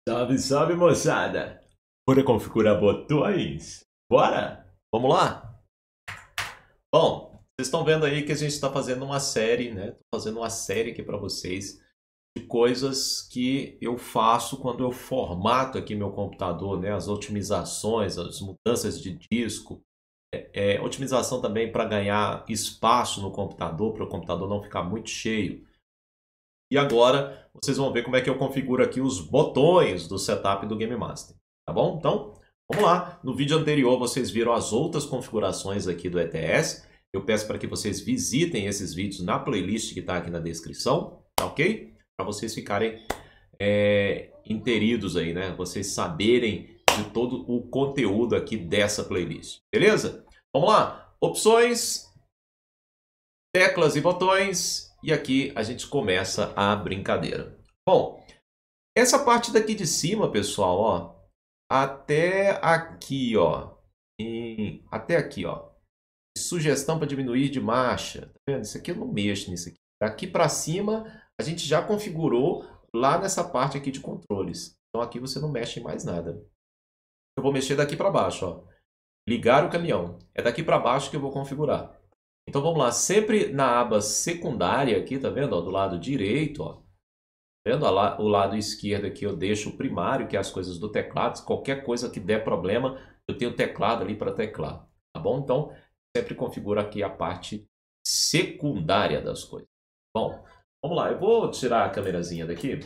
Salve, salve, moçada! Bora configurar botões? Bora? Vamos lá? Bom, vocês estão vendo aí que a gente está fazendo uma série, né? Tô fazendo uma série aqui para vocês de coisas que eu faço quando eu formato aqui meu computador, né? As otimizações, as mudanças de disco, otimização também para ganhar espaço no computador, para o computador não ficar muito cheio. E agora vocês vão ver como é que eu configuro aqui os botões do setup do Game Master, tá bom? Então, vamos lá. No vídeo anterior vocês viram as outras configurações aqui do ETS. Eu peço para que vocês visitem esses vídeos na playlist que está aqui na descrição, tá ok? Para vocês ficarem interidos aí, né? Vocês saberem de todo o conteúdo aqui dessa playlist, beleza? Vamos lá. Opções, teclas e botões. E aqui a gente começa a brincadeira. Bom, essa parte daqui de cima, pessoal, ó, até aqui, ó, até aqui, ó, sugestão para diminuir de marcha, tá vendo? Isso aqui eu não mexo nisso aqui. Daqui para cima a gente já configurou lá nessa parte aqui de controles. Então aqui você não mexe em mais nada. Eu vou mexer daqui para baixo, ó. Ligar o caminhão. É daqui para baixo que eu vou configurar. Então vamos lá, sempre na aba secundária aqui, tá vendo? Ó, do lado direito, ó. Tá vendo? O lado esquerdo aqui eu deixo o primário, que é as coisas do teclado. Qualquer coisa que der problema, eu tenho o teclado ali para teclar, tá bom? Então, sempre configuro aqui a parte secundária das coisas. Bom, vamos lá, eu vou tirar a câmerazinha daqui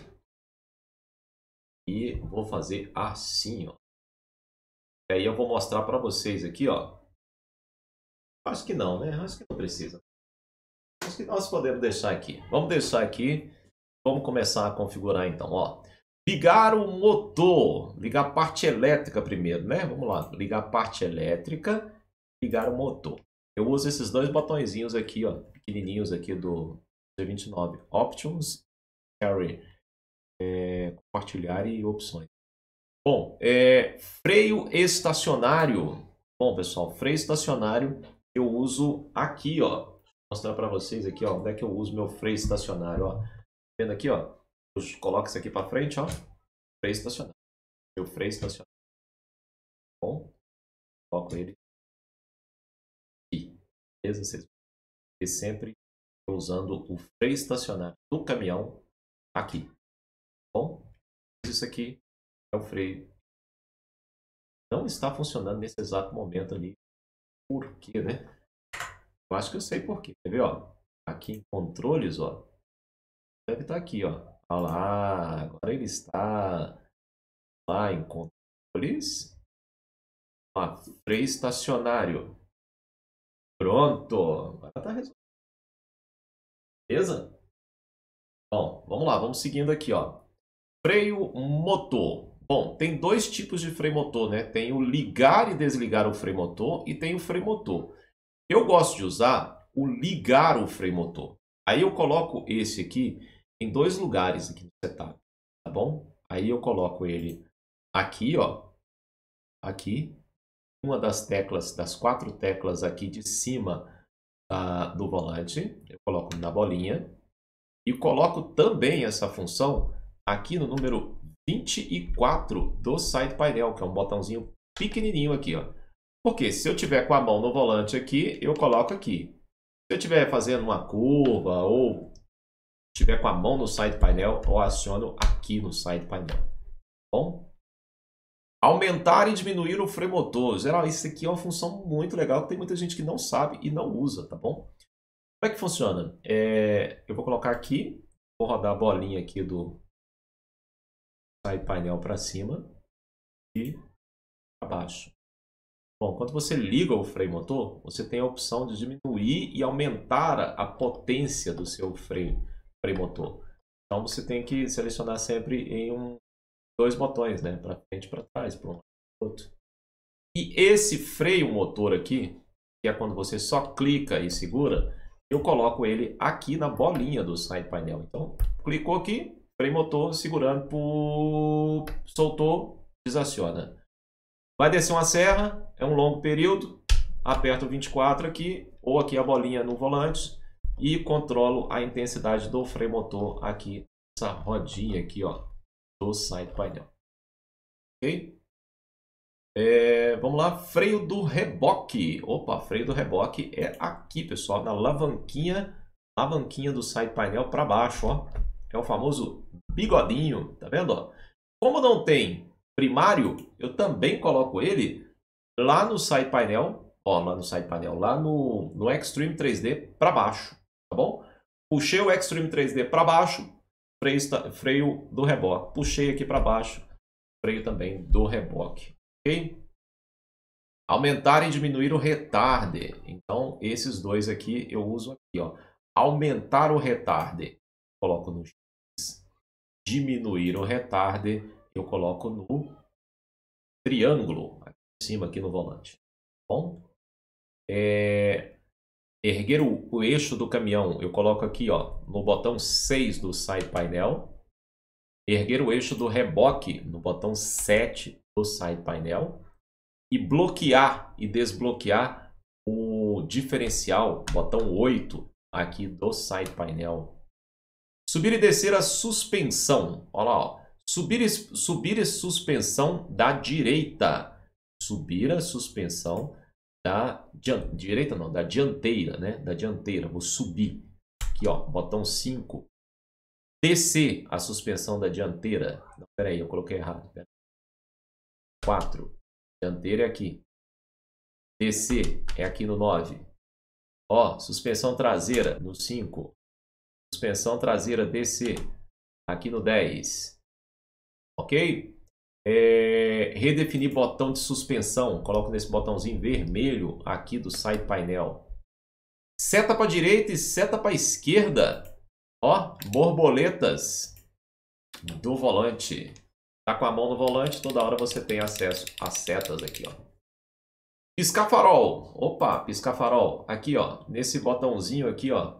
e vou fazer assim, ó. E aí eu vou mostrar para vocês aqui, ó. Acho que não, né? Acho que não precisa. Acho que nós podemos deixar aqui. Vamos deixar aqui. Vamos começar a configurar então, ó. Ligar o motor. Ligar a parte elétrica primeiro, né? Vamos lá. Ligar a parte elétrica. Ligar o motor. Eu uso esses dois botõezinhos aqui, ó. Pequenininhos aqui do G29. Options, Carry, compartilhar e opções. Bom, freio estacionário. Bom, pessoal, freio estacionário eu uso aqui, ó. Vou mostrar para vocês aqui, ó, onde é que eu uso meu freio estacionário, ó. Vendo aqui, ó. Eu coloco isso aqui para frente, ó. Freio estacionário. Meu freio estacionário. Bom, coloco ele aqui. Beleza? Vocês vão sempre usando o freio estacionário do caminhão aqui. Bom, isso aqui é o freio. Não está funcionando nesse exato momento ali. Por quê, né? Eu acho que eu sei por quê. Quer ver, ó? Aqui em controles, ó. Deve estar aqui, ó. Olha lá. Agora ele está lá em controles. Ó, freio estacionário. Pronto. Agora está resolvido. Beleza? Bom, vamos lá. Vamos seguindo aqui, ó. Freio motor. Bom, tem dois tipos de freio motor, né? Tem o ligar e desligar o freio motor e tem o freio motor. Eu gosto de usar o ligar o freio motor. Aí eu coloco esse aqui em dois lugares aqui no setup, tá bom? Aí eu coloco ele aqui, ó. Aqui. Uma das teclas, das 4 teclas aqui de cima do volante. Eu coloco na bolinha. E coloco também essa função aqui no número 24 do side painel, que é um botãozinho pequenininho aqui, ó. Porque se eu tiver com a mão no volante aqui, eu coloco aqui. Se eu estiver fazendo uma curva ou estiver com a mão no side painel, eu aciono aqui no side painel. Bom? Aumentar e diminuir o freio motor. Geral, isso aqui é uma função muito legal que tem muita gente que não sabe e não usa, tá bom? Como é que funciona? Eu vou colocar aqui, vou rodar a bolinha aqui do side painel para cima e para baixo. Bom, quando você liga o freio motor, você tem a opção de diminuir e aumentar a potência do seu freio motor. Então você tem que selecionar sempre em dois botões, né? Para frente e para trás, para um lado e para o outro. E esse freio motor aqui, que é quando você só clica e segura, eu coloco ele aqui na bolinha do side painel. Então, clicou aqui, freio motor, segurando, soltou, desaciona. Vai descer uma serra, é um longo período, aperto o 24 aqui, ou aqui a bolinha no volante, e controlo a intensidade do freio motor aqui, essa rodinha aqui, ó, do side painel. Ok? Vamos lá, freio do reboque. Opa, freio do reboque é aqui, pessoal, na alavanquinha do side painel para baixo, ó. É o famoso bigodinho, tá vendo? Ó? Como não tem primário, eu também coloco ele lá no side painel, ó, lá no Extreme 3D para baixo, tá bom? Puxei o Extreme 3D para baixo, freio do reboque. Puxei aqui para baixo, freio também do reboque, ok? Aumentar e diminuir o retarde. Então, esses dois aqui eu uso aqui, ó. Aumentar o retarde, coloco no X. Diminuir o retarde, eu coloco no triângulo, aqui em cima, aqui no volante. Bom? Erguer o eixo do caminhão, eu coloco aqui, ó, no botão 6 do side painel. Erguer o eixo do reboque, no botão 7 do side painel. E bloquear e desbloquear o diferencial, botão 8, aqui do side painel. Subir e descer a suspensão. Olha lá, ó. Subir e suspensão da direita. Subir a suspensão da direita, não, da dianteira, né? Da dianteira. Vou subir. Aqui, ó, botão 5. Descer a suspensão da dianteira. Não, peraí, eu coloquei errado. 4. Dianteira é aqui. Descer é aqui no 9. Ó, suspensão traseira no 5. Suspensão traseira descer aqui no 10. Ok? Redefinir botão de suspensão. Coloco nesse botãozinho vermelho aqui do side painel. Seta para direita e seta para esquerda. Ó, borboletas do volante. Tá com a mão no volante, toda hora você tem acesso às setas aqui, ó. Piscar farol. Opa, piscar farol. Aqui, ó. Nesse botãozinho aqui, ó.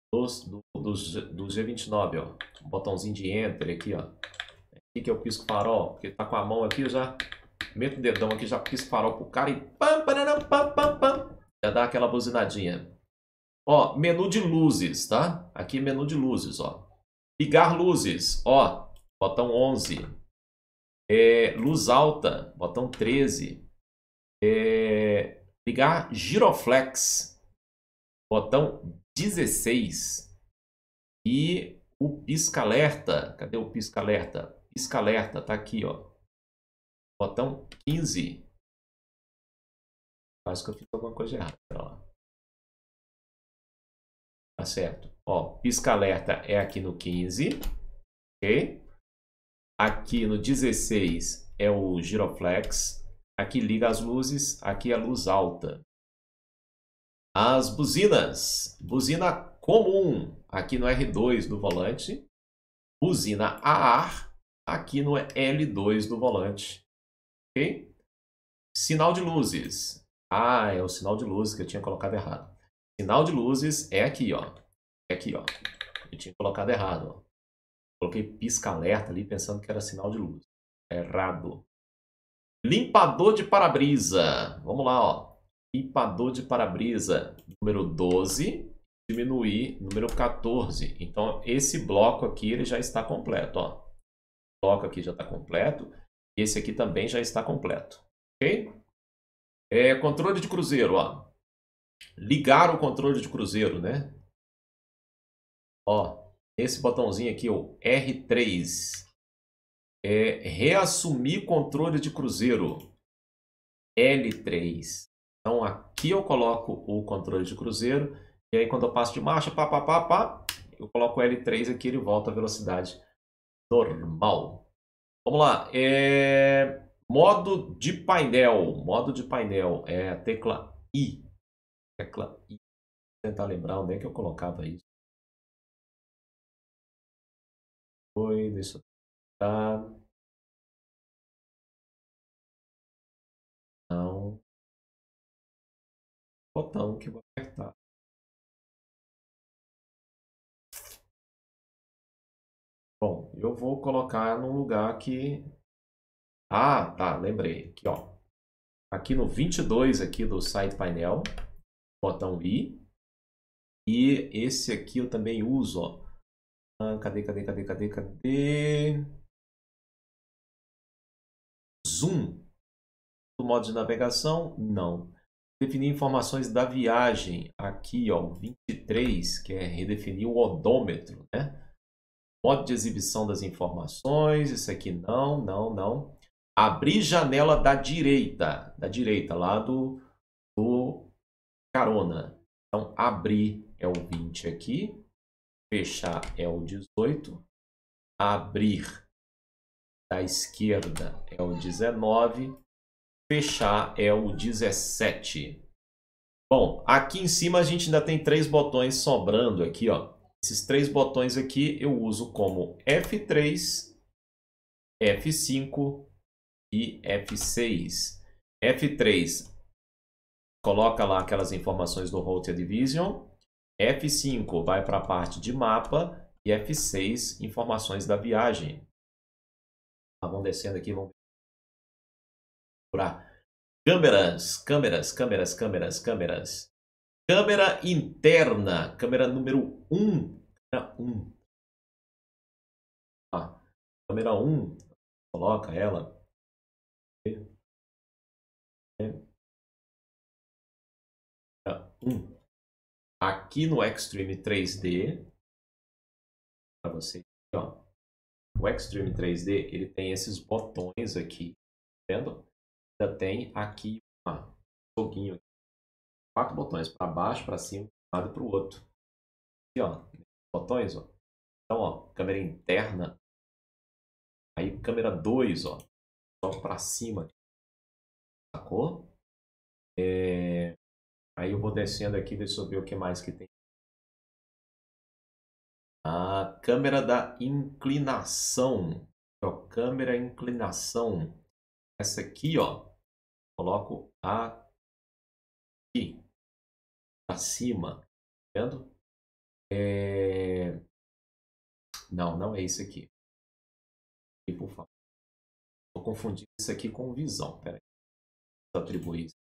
Do G29, ó. Botãozinho de Enter aqui, ó. Aqui que eu pisco farol. Porque tá com a mão aqui, eu já meto o dedão aqui, já pisco farol pro cara e pam, pam, pam, pam, pam. Já dá aquela buzinadinha. Ó, menu de luzes, tá? Aqui menu de luzes, ó. Ligar luzes, ó. Botão 11. Luz alta, botão 13. Ligar giroflex, botão 16. E o pisca-alerta, cadê o pisca-alerta? Pisca-alerta, tá aqui, ó. Botão 15. Acho que eu fiz alguma coisa errada, pera lá. Tá certo. Ó, pisca-alerta é aqui no 15, ok? Aqui no 16 é o giroflex. Aqui liga as luzes, aqui é a luz alta. As buzinas. Buzina comum, aqui no R2 do volante. Buzina a ar, aqui no L2 do volante. Ok? Sinal de luzes. Ah, é o sinal de luzes que eu tinha colocado errado. Sinal de luzes é aqui, ó. É aqui, ó. Eu tinha colocado errado, ó. Coloquei pisca-alerta ali pensando que era sinal de luz. Errado. Limpador de para-brisa. Vamos lá, ó. Limpador de para-brisa. Número 12. Diminuir. Número 14. Então, esse bloco aqui ele já está completo, ó. O bloco aqui já está completo. Esse aqui também já está completo. Ok? Controle de cruzeiro, ó. Ligar o controle de cruzeiro, né? Ó. Esse botãozinho aqui, o R3. Reassumir controle de cruzeiro. L3. Então aqui eu coloco o controle de cruzeiro. E aí quando eu passo de marcha, eu coloco o L3 aqui, ele volta à velocidade normal. Vamos lá. Modo de painel. Modo de painel é a tecla I. Tecla I. Vou tentar lembrar onde é que eu colocava isso. Deixa eu tentar. Não. Botão que eu vou apertar. Bom, eu vou colocar num lugar que... Ah, tá, lembrei. Aqui, ó. Aqui no 22 aqui do side painel, botão I. E esse aqui eu também uso, ó. Cadê? zoom do modo de navegação? Não. Definir informações da viagem. Aqui, ó, 23, que é redefinir o odômetro, né? Modo de exibição das informações. Isso aqui não, não, não. Abrir janela da direita, lá do carona. Então, abrir é o 20 aqui. Fechar é o 18. Abrir da esquerda é o 19. Fechar é o 17. Bom, aqui em cima a gente ainda tem 3 botões sobrando aqui, ó. Esses 3 botões aqui eu uso como F3, F5 e F6. F3 coloca lá aquelas informações do Route Division. F5 vai para a parte de mapa. E F6, informações da viagem. Tá, vamos descendo aqui, vamos procurar. Câmeras. Câmera interna. Câmera número 1. Câmera 1. Coloca ela. Aqui no Extreme 3D. Para você. Ó. O Extreme 3D ele tem esses botões aqui. Tá vendo? Ainda tem aqui um joguinho. 4 botões para baixo, para cima, para um lado e para o outro. Aqui, ó, botões, ó. Então, ó, câmera interna. Aí, câmera 2, ó, só para cima. Sacou? Aí eu vou descendo aqui, deixa eu ver o que mais que tem. A câmera da inclinação. Ó, câmera inclinação. Essa aqui, ó, coloco aqui, para cima. Tá vendo? Não, não é isso aqui. E, por favor. Estou confundindo isso aqui com visão. Pera aí. Vou atribuir isso.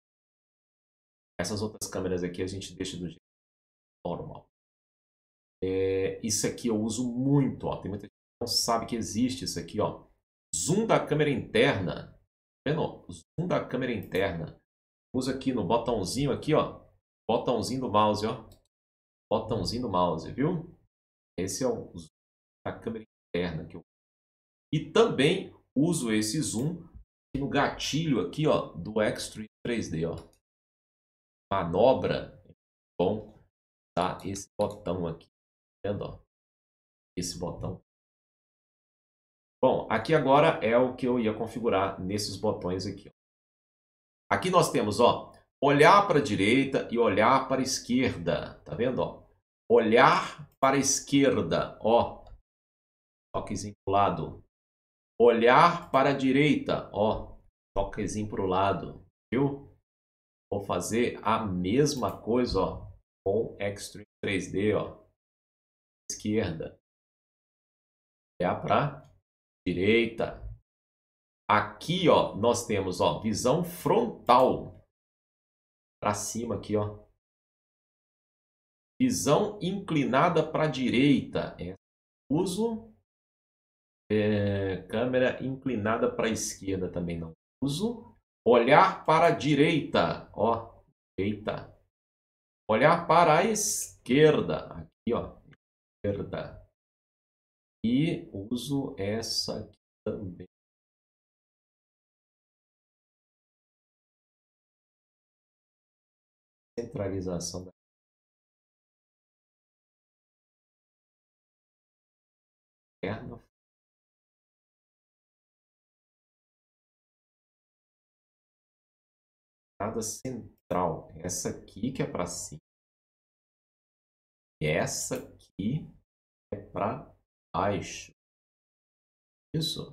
Essas outras câmeras aqui a gente deixa do jeito normal. Isso aqui eu uso muito. Ó. Tem muita gente que não sabe que existe isso aqui. Ó. Zoom da câmera interna. Tá vendo? Zoom da câmera interna. Uso aqui no botãozinho aqui, ó. Botãozinho do mouse, ó. Botãozinho do mouse, viu? Esse é o zoom da câmera interna que eu. E também uso esse zoom aqui no gatilho aqui, ó, do Extreme 3D, ó. Manobra, bom, tá? Esse botão aqui, tá vendo? Ó? Esse botão. Bom, aqui agora é o que eu ia configurar nesses botões aqui. Ó. Aqui nós temos, ó, olhar para a direita e olhar para a esquerda, tá vendo? Ó? Olhar para a esquerda, ó, toquezinho para o lado. Olhar para a direita, ó, toquezinho para o lado, viu? Vou fazer a mesma coisa, ó, com Extreme 3D, ó. Esquerda. Olhar para direita. Aqui, ó, nós temos, ó, visão frontal. Para cima aqui, ó. Visão inclinada para a direita. Uso. Câmera inclinada para a esquerda também não uso. Olhar para a direita, ó. Direita. Olhar para a esquerda. Aqui, ó. Esquerda. E uso essa aqui também. Centralização da perna. Entrada central. Essa aqui que é para cima. E essa aqui é para baixo. Isso.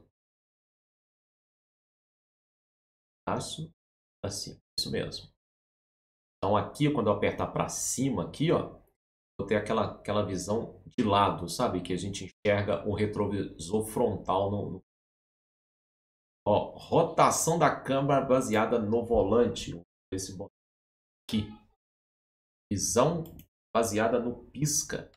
Baixo, assim. Isso mesmo. Então aqui, quando eu apertar para cima aqui, ó, vou ter aquela visão de lado, sabe? Que a gente enxerga o retrovisor frontal no... Ó, rotação da câmera baseada no volante. Esse botão aqui. Visão baseada no pisca.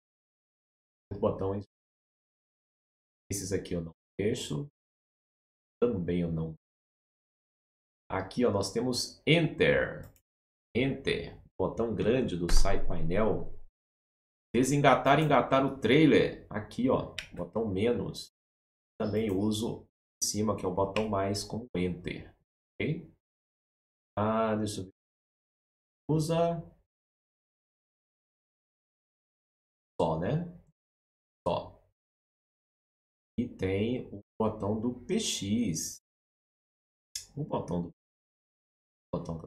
Os botões. Esses aqui eu não deixo. também eu não. Aqui, ó, nós temos Enter. Enter. Botão grande do Side Painel. Desengatar, engatar o trailer. Aqui, ó, botão menos. Também uso em cima, que é o botão mais, como Enter. Ok? Deixa eu ver. Usa só, né? Só. E tem o botão do PX. O botão do botão.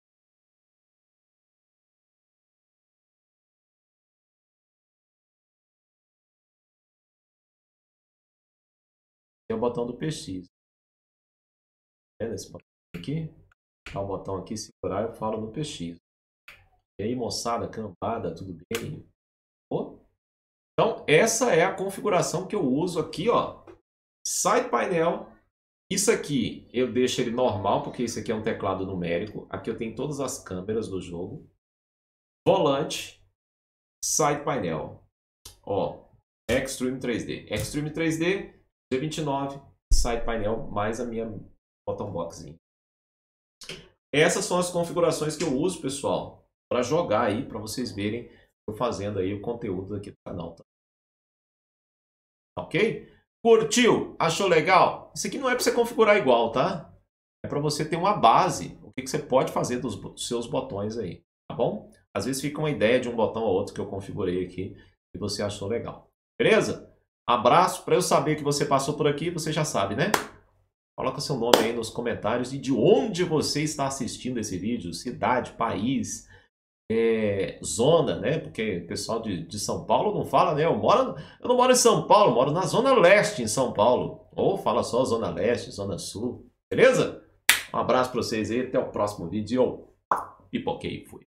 Tem o botão do PX. Vendo esse botão aqui? Tá o botão aqui, segurar, eu falo no PX. E aí, moçada, cambada, tudo bem? Então, essa é a configuração que eu uso aqui, ó. Side Painel. Isso aqui eu deixo ele normal, porque isso aqui é um teclado numérico. Aqui eu tenho todas as câmeras do jogo. Volante. Side Painel. Ó, Extreme 3D. Extreme 3D, G29, Side Painel, mais a minha bottom boxinha. Essas são as configurações que eu uso, pessoal, para jogar aí, para vocês verem eu fazendo aí o conteúdo aqui do canal. Tá? Ok? Curtiu? Achou legal? Isso aqui não é para você configurar igual, tá? É para você ter uma base, o que você pode fazer dos seus botões aí, tá bom? Às vezes fica uma ideia de um botão ou outro que eu configurei aqui e você achou legal. Beleza? Abraço. Para eu saber que você passou por aqui, você já sabe, né? Coloca seu nome aí nos comentários e de onde você está assistindo esse vídeo, cidade, país, zona, né? Porque o pessoal de São Paulo não fala, né? Eu não moro em São Paulo, eu moro na Zona Leste em São Paulo. Ou fala só Zona Leste, Zona Sul. Beleza? Um abraço para vocês aí, até o próximo vídeo. Pipoquei e fui.